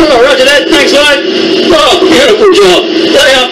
Oh, roger that. Thanks, mate. Oh, beautiful job. Stay up.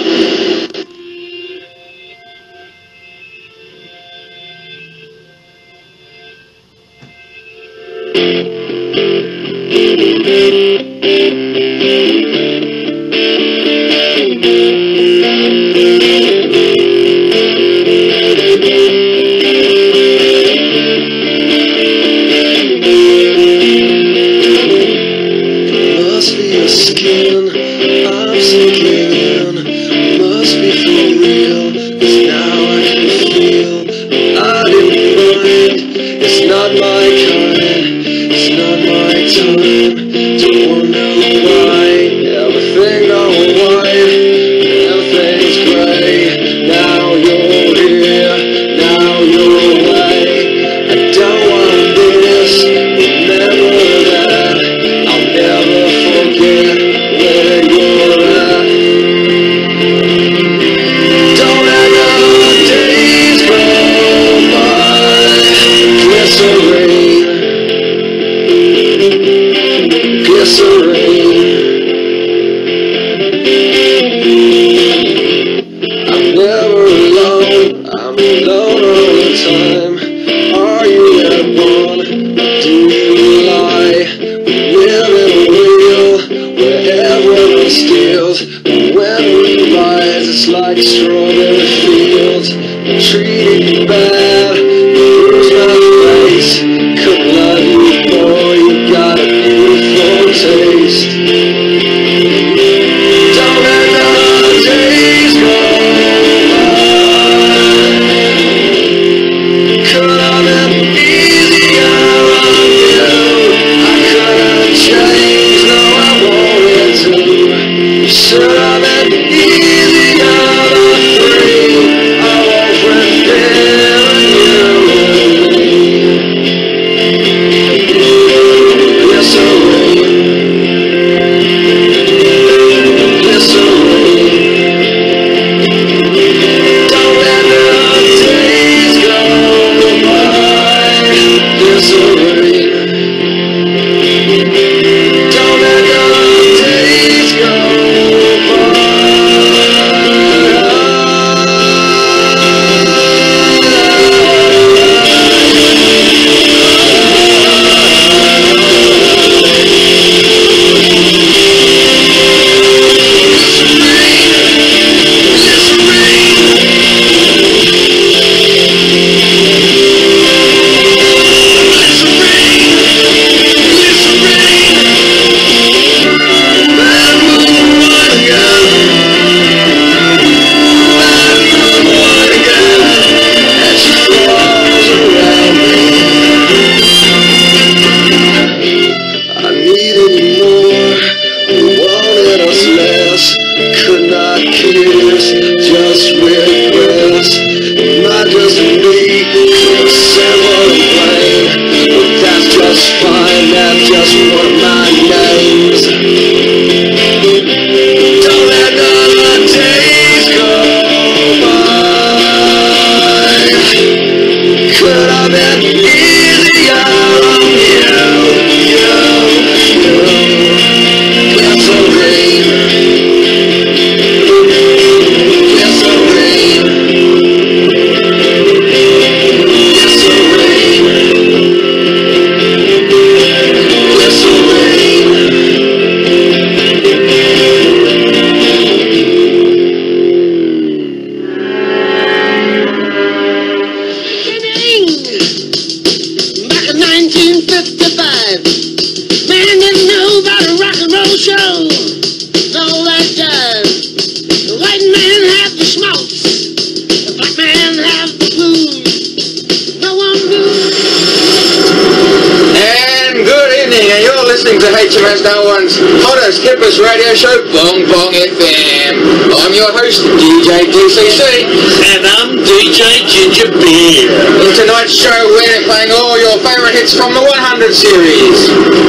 listening to HMAS Darwin's hottest, hippest radio show, Bong Bong FM. I'm your host, DJ DCC. And I'm DJ Ginger Beer. In tonight's show, we're playing all your favourite hits from the 100 series.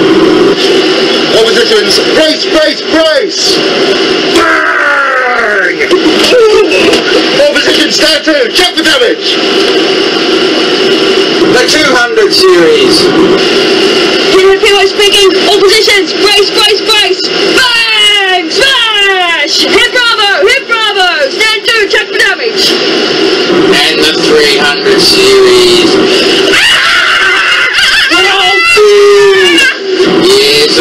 Oppositions, brace, brace, brace! Bang! Opposition, stand to, check the damage! The 200 series. Jimmy P.O. speaking. All positions. Brace, brace, brace.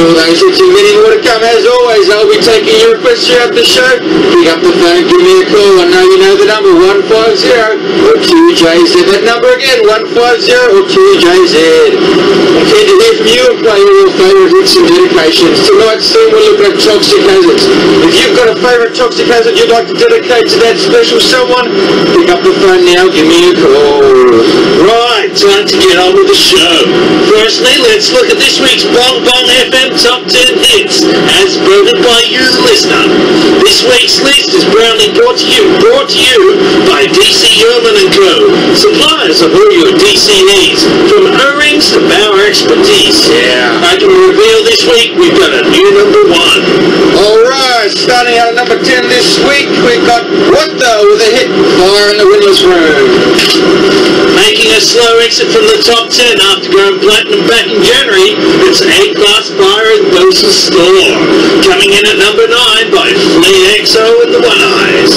sure those hits and many more to come. As always, I'll be taking your requests throughout the show. Pick up the phone, give me a call. I know you know the number, 150 or 2JZ. That number again, 150 or 2JZ. I'm keen to hear from you and play all your favourite hits and dedications. Tonight's theme will look at toxic hazards. If you've got a favourite toxic hazard you'd like to dedicate to that special someone, pick up the phone now, give me a call. Right, time to get on with the show. Firstly, let's look at this week's Bong Bong FM Top 10 Hits, as voted by you, the listener. This week's list is proudly brought to you by DC Yeoman & Co., suppliers of all your DC needs, from O-rings to power expertise. Yeah. I can reveal this week we've got a new number 1. Alright, starting out at number 10 this week, we've got What The with a hit, Fire in the Winner's Room. Making a slow exit from the top 10 after going platinum back in January, it's A-Class Fire at Wilson Store. Coming in at number 9 by Fleet XO and the One Eyes.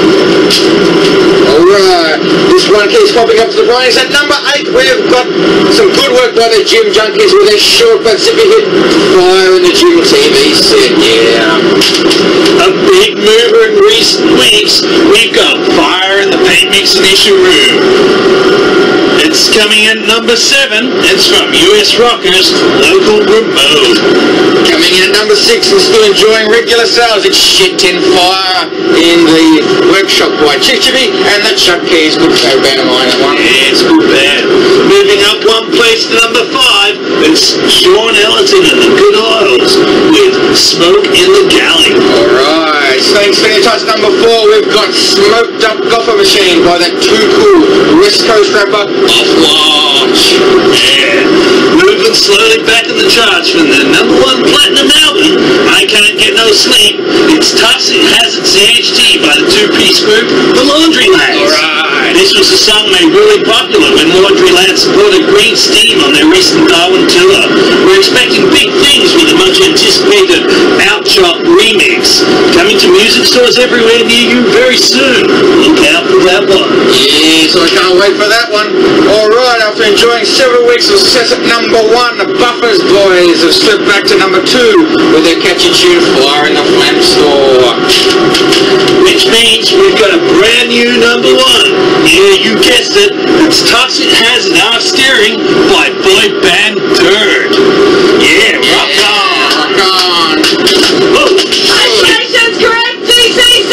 Alright, this one keeps popping up to the right. At number 8, we've got some good work by the Gym Junkies with their short but zippy hit, Fire in the Gym TV set. Yeah. A big mover in recent weeks, we've got Fire in the Paint Mixing Issue Room. It's coming in at number 7. It's from US Rockers, Local Remote. Coming in at number 6 and still enjoying regular sales, it's Shit in Fire in the Workshop by Chichibi and the Chuck Keys. Good show band of mine, that one. Yeah, it's good band. Moving up one place to number 5, it's Sean Ellington and the Good Oils with Smoke in the Galley. Alright, staying spinning touch number 4, we've got Smoked Up Gopher Machine by that too cool West Coast rapper Off Watch. Yeah. Moving slowly back in the charts from the number 1 platinum album, I Can't Get No Sleep, it's Toxic Hazard CHT by the two-piece group, The Laundry Lads. Alright. This was a song made really popular when Laundry Lads supported Green Steam on their recent Darwin tour. We're expecting big things with the much anticipated Outchop remix. Coming to music stores everywhere near you very soon. Look out for that one. Yes, I can't wait for that one. Alright, after enjoying several weeks of success at number 1, the Buffers Boys have slipped back to number 2 with their catchy tune Fire in the Flame Store. Which means we've got a brand new number 1. Yeah, you guessed it. It's Toxic Hazard Our Steering by boy band Dirt. Yeah, rock on. Rock on. Whoa. Station's correct, DCC!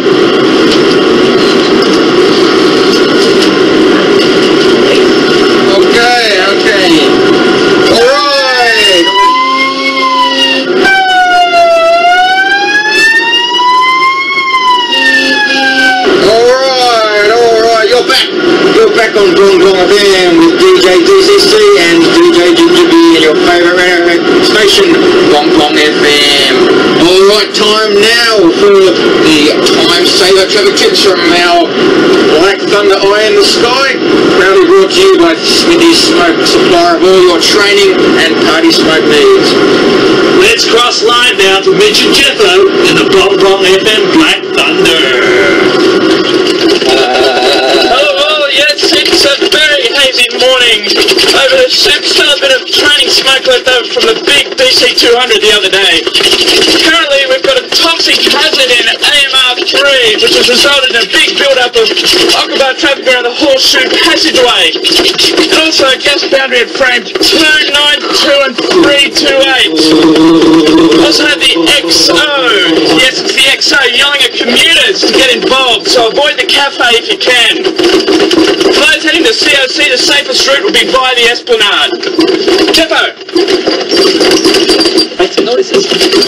Okay. Alright, you're back on Bong Bong FM with DJ DCC and DJ Ginger B and your favourite radio station, Bong Bong FM. Alright, time now for the Time Saver traffic tips from our Black Thunder Eye in the Sky, proudly brought to you by Smithy Smoke, supplier of all your training and party smoke needs. Let's cross line now to Mitch and Jeffo in the Bong Bong FM Black Thunder. It's a very hazy morning over the superstar bit of training smoke left over from the big DC200 the other day. Currently we've got a toxic hazard in AMR3 which has resulted in a big build-up of occupied traffic around the Horseshoe Passageway. And also a gas boundary at frame 292 and 328. Also have the XO, yes it's the XO, yelling at commuters to get involved, so avoid the cafe if you can. For those heading to COC, the safest route will be via the Esplanade. Jeffo! Make some noises.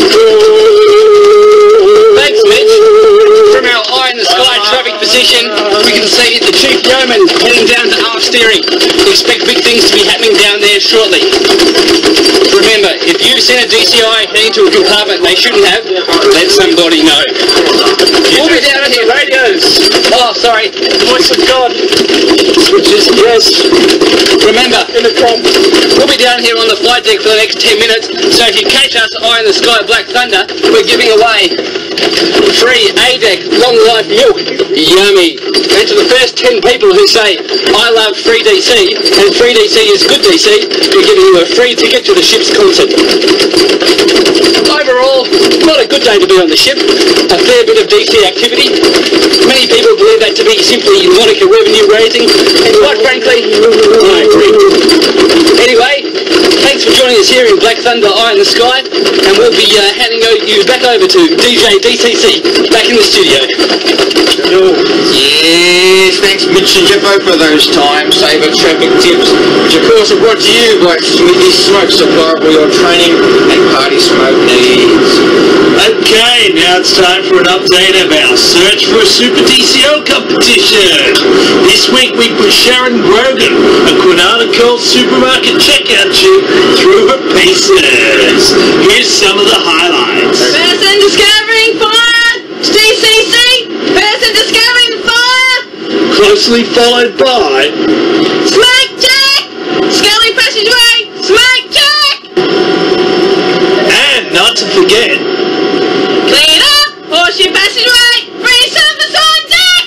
Thanks, Mitch. From our eye in the sky traffic position, we can see the Chief Yeoman heading down to R steering. Expect big things to be happening down there shortly. Remember, if you've seen a DCI heading to a compartment they shouldn't have, let somebody know. We'll be down here. Radios. Oh, sorry. Voice of God. Switches, yes. Remember, Intercom. we'll be down here on the flight deck for the next 10 minutes, so if you catch us Eye in the Sky Black Thunder, we're giving away free A-Deck Long Life Milk. Yummy. And to the first 10 people who say, I love free DC, and free DC is good DC, we're giving you a free ticket to the ship's concert. good day to be on the ship. A fair bit of DC activity. Many people believe that to be simply Monica revenue raising, and quite frankly, I agree. Anyway, thanks for joining us here in Black Thunder, Eye in the Sky, and we'll be handing you back over to DJ DCC back in the studio. Yes, thanks Mitch and Jeffo for those time-saver traffic tips, which of course are brought to you by Smithy Smoke, supplier of all your training and party smoke needs. Okay, now it's time for an update of our Search for a Super DCO competition. This week we put Sharon Grogan, a Quantico supermarket checkout chip, through her paces. Here's some of the highlights. Person discovering fire! DCC! Person discovering fire! Closely followed by Smoke check! Scully passageway! Smoke check! and not to forget Clean up! Horseshoe passageway! Free service on deck!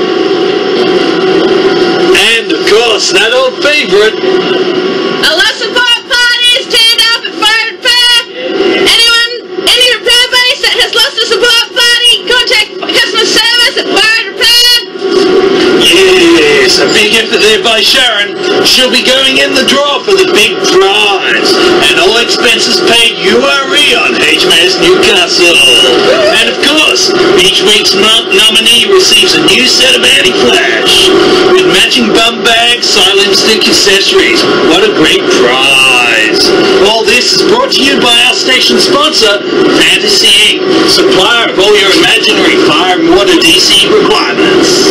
and of course that old favourite. A lot support parties turned up at fire repair. Any repair base that has lost a support party, contact customer service at fire repair. Yes, a big effort there by Sharon. She'll be going in the draw for the big prize. And all expenses paid URE on HMAS Newcastle. And of course, each week's nominee receives a new set of anti-flash with matching bum bags, silent stick accessories. What a great prize. All this is brought to you by our station sponsor, Fantasy Inc., supplier of all your imaginary fire and water DC requirements.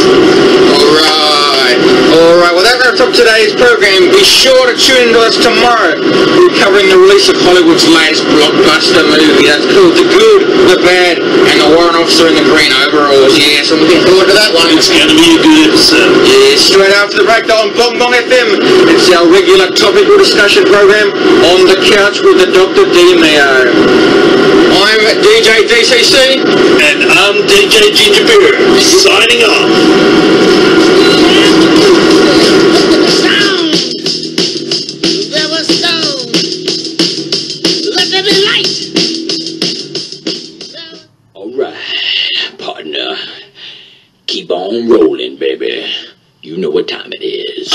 Alright, well that wraps up today's program. Be sure to tune in to us tomorrow. We're covering the release of Hollywood's latest blockbuster movie. That's called The Good, The Bad, and The Warrant Officer in the Green Overalls. Yes, I'm looking forward to that one. It's going to be a good episode. Yes, straight after the breakdown on Bong Bong FM. It's our regular topical discussion program, On the Couch with the Dr. D-Meo. I'm DJ DCC. And I'm DJ Ginger Beer, signing off. Alright, partner. Keep on rolling, baby. You know what time it is.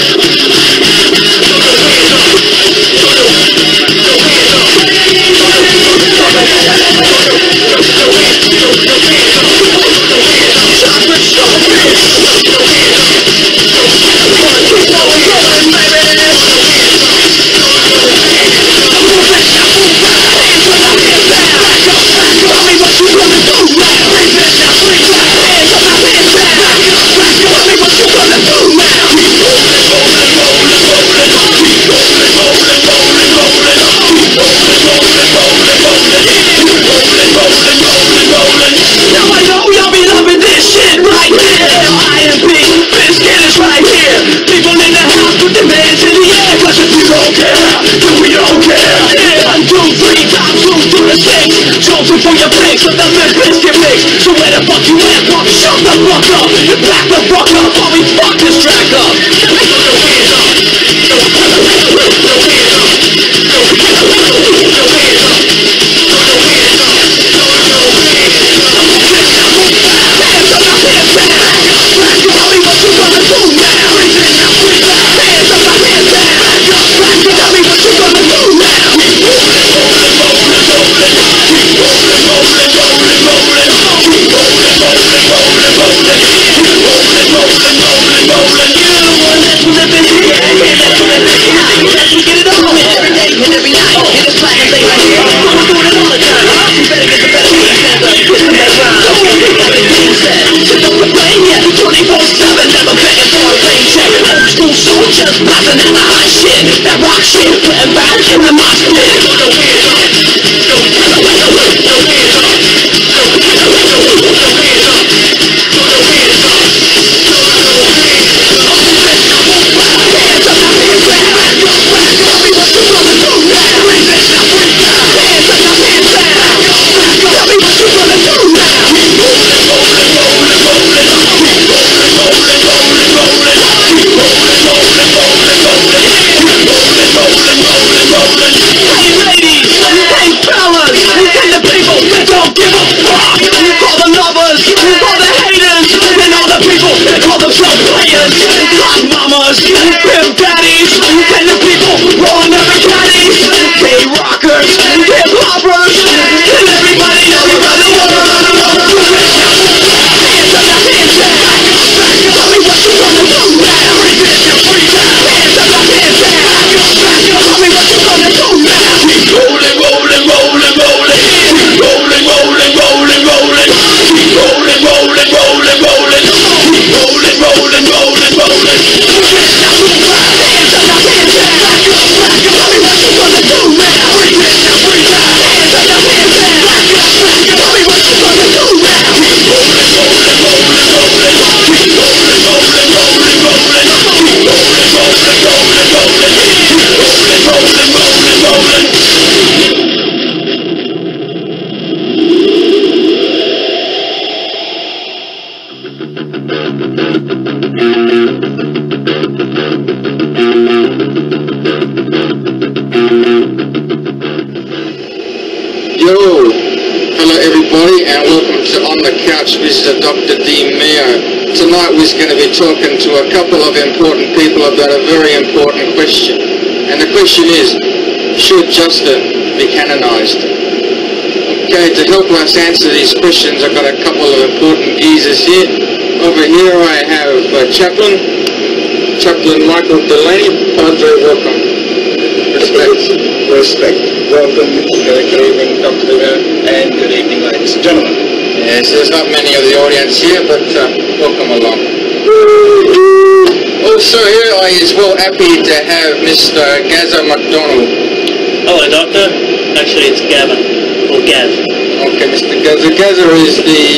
For your place, so the Memphis get mixed. So where the fuck you at, punk? Shut the fuck up. You back the fuck up while we fuck this track up. rolling. Yo, hello everybody and welcome to On the Couch with Dr. D. Mayo. Tonight we're going to be talking to a couple of important people about a very important question. And the question is, should Justin be canonized? Okay, to help us answer these questions, I've got a couple of important geezers here. Over here I have Chaplain Michael Delaney. Padre, welcome. Respect. Welcome. Good evening, Dr. And good evening, ladies and gentlemen. Yes, there's not many of the audience here, but welcome along. Also here I is well happy to have Mr. Gazza McDonald. Hello, Doctor. Actually, it's Gavin, or Gav. Okay, Mr. Gazza. Gazza is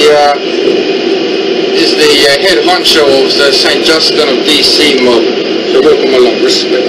the head honcho of the St. Justin of DC mob. So welcome along. Respect.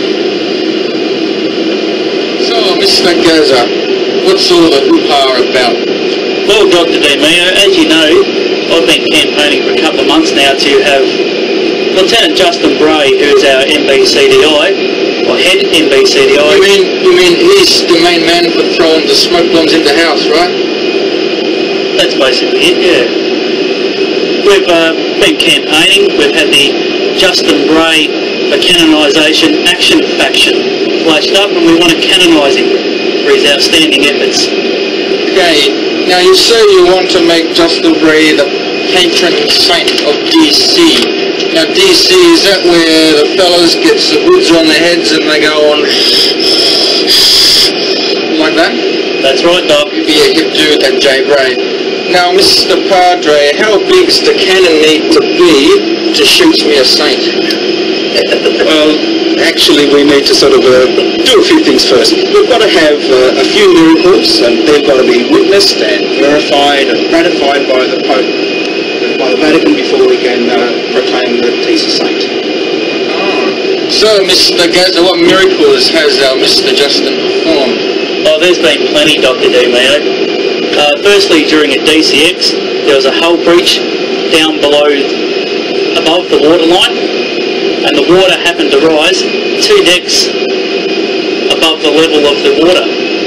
So, Mr. Gazza, what's all the hoo-ha about? Well, Dr. D. Mayo, as you know, I've been campaigning for a couple of months now to have Lieutenant Justin Bray, who is our MBCDI, or head MBCDI. You mean he's the main man for throwing the smoke bombs in the house, right? That's basically it, yeah. We've been campaigning. We've had the Justin Bray for Canonisation Action Faction flashed up, and we want to canonise him for his outstanding efforts. Okay. Now you say you want to make Justin Bray the patron saint of DC. Now DC, is that where the fellas get the hoods on their heads and they go on like that? That's right, Doc. You'd be a hip dude at JBray. Now Mr. Padre, how big's the cannon need to be to shoot me a saint? Well, actually we need to sort of do a few things first. We've got to have a few miracles, and they've got to be witnessed and verified and ratified by the Pope, by the Vatican, before we can proclaim that he's a saint. Oh. So, Mr. Gazza, what miracles has our Mr. Justin performed? Oh, there's been plenty, Dr. D. Mayo. Firstly, during a DCX, there was a hull breach down below, above the waterline, and the water happened to rise 2 decks above the level of the water.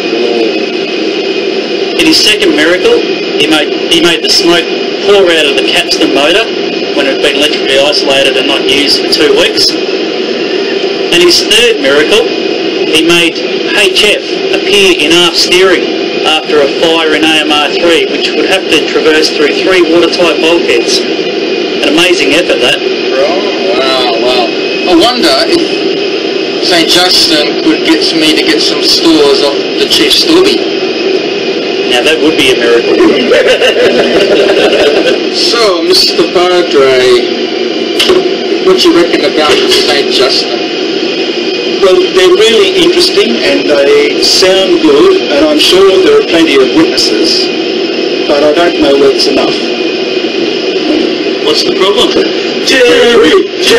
In his second miracle, he made the smoke pour out of the capstan motor when it had been electrically isolated and not used for 2 weeks. And his third miracle, he made HF appear in aft steering after a fire in AMR3, which would have to traverse through 3 watertight bulkheads. An amazing effort, that. Wow. I wonder if St. Justin could get me to get some stores off the Chief Stubby. Now that would be a miracle. So, Mr. Padre, what you reckon about St. Justin? Well, they're really interesting and they sound good, and I'm sure there are plenty of witnesses, but I don't know whether it's enough. What's the problem? Jerry!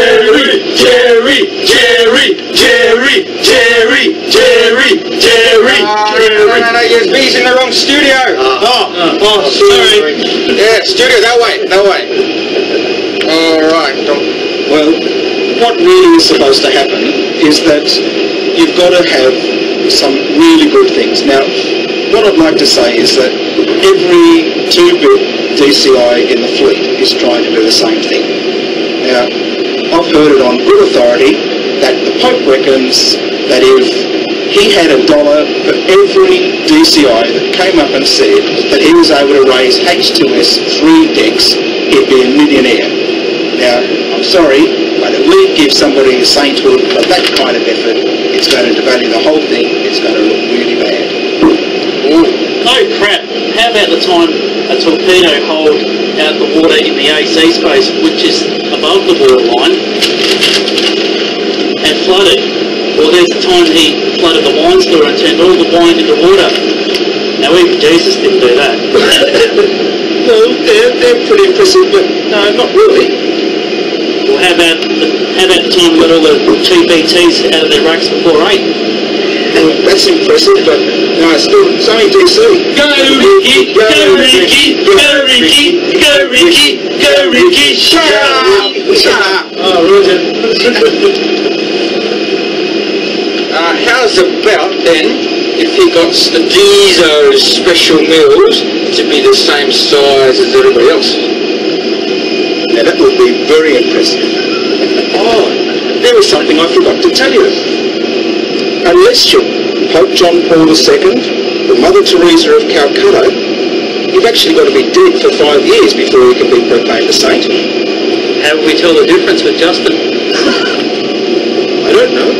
No, you're bees in the wrong studio. Sorry. Yeah, studio, that way. Alright. Well, what really is supposed to happen is that you've got to have some really good things. Now, what I'd like to say is that every 2-bit DCI in the fleet is trying to do the same thing. Now, I've heard it on good authority that the Pope reckons that if he had $1 for every DCI that came up and said that he was able to raise H2S 3 decks, he'd be a millionaire. Now, I'm sorry, but if we give somebody a sainthood for that kind of effort, it's going to devalue the whole thing. It's going to look really bad. Oh crap, how about the time a torpedo holed out the water in the AC space, which is above the waterline, and flooded? Or there's the time he flooded the wine store and turned all the wine into water. Now even Jesus didn't do that. Well, they're pretty impressive, but no, not really. Well, how about the time we got all the GBTs out of their racks before 8? Well, that's impressive, but no, it's only DC. Go Ricky! Go Ricky! Go Ricky! Go Ricky! Go Ricky! Shut up! Oh, Roger. How's about then if he got the Dieso special meals to be the same size as everybody else. Now that would be very impressive. Oh, there was something I forgot to tell you. Unless you're Pope John Paul II or Mother Teresa of Calcutta, you've actually got to be dead for 5 years before you can be proclaimed a saint. How will we tell the difference with Justin? I don't know.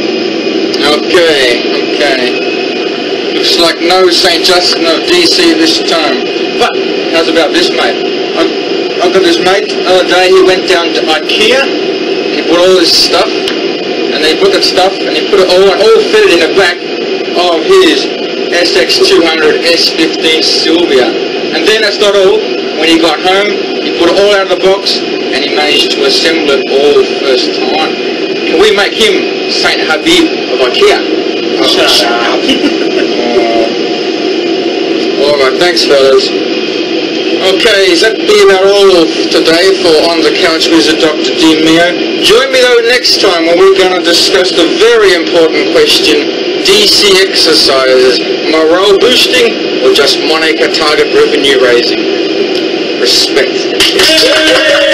Okay. Looks like no St. Justin of DC this time. But, how's about this, mate? I've got this mate, the other day he went down to IKEA, he bought all his stuff, and he bought that stuff, and he put it all fitted in the back of his SX200 S15 Sylvia. And then that's not all. When he got home, he put it all out of the box, and he managed to assemble it all the first time. Can we make him Saint Habib of IKEA? Shut up. Alright, thanks fellas. Okay, is that be about all today for On the Couch with Dr. DiMeo? Join me though next time when we're going to discuss the very important question, DC exercises, morale boosting or just Monica target revenue raising? Respect.